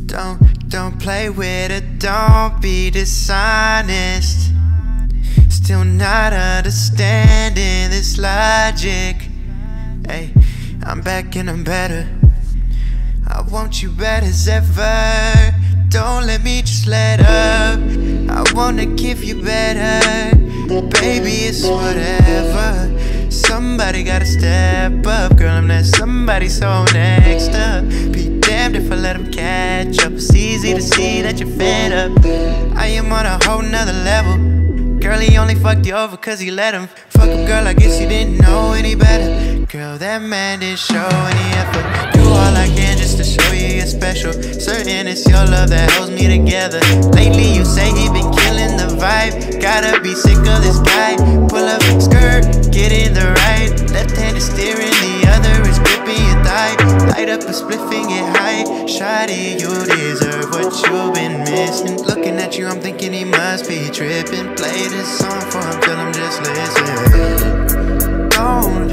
Don't play with it, don't be dishonest. Still not understanding this logic. Hey, I'm back and I'm better. I want you bad as ever. Don't let me just let up. I wanna give you better. Baby, it's whatever. Somebody gotta step up. Girl, I'm that somebody so next up. Be damned if I let him catch up. It's easy to see that you're fed up. I am on a whole nother level. Girl, he only fucked you over cause he let him. Fuck him, girl, I guess you didn't know any better. Girl, that man didn't show any effort. Do all I can just to show you you're special. Certain it's your love that holds me together. Lately you say he been killing the vibe. Gotta be sick of this guy. Pull up, skirt, get in the right. Left hand is steering, the other is gripping your thigh. Light up a spliff and get high. Shawty, you deserve what you've been missing. Looking at you, I'm thinking he must be tripping. Play this song for him till I'm just listening. Don't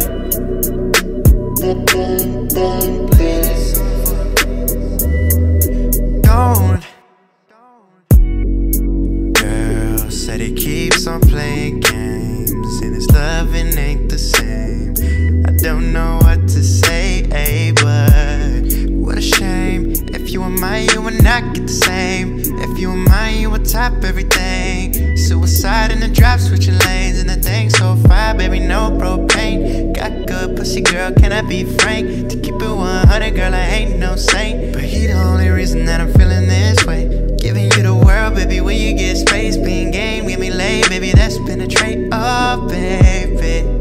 play this song for him. Don't. Girl said he keeps on playing games, and his loving ain't the same. I don't know what to say, but what a shame. If you were mine, you would not get the same. If you were mine, you would top everything. Suicide in the drop, switching lanes, and the thing so fire, baby, no propane. Got good pussy, girl, can I be frank? To keep it 100, girl, I ain't no saint. But he the only reason that I'm feeling this way. Giving you the world, baby, when you get space. Being game, get me laid, baby, that's been a trait. Oh, baby.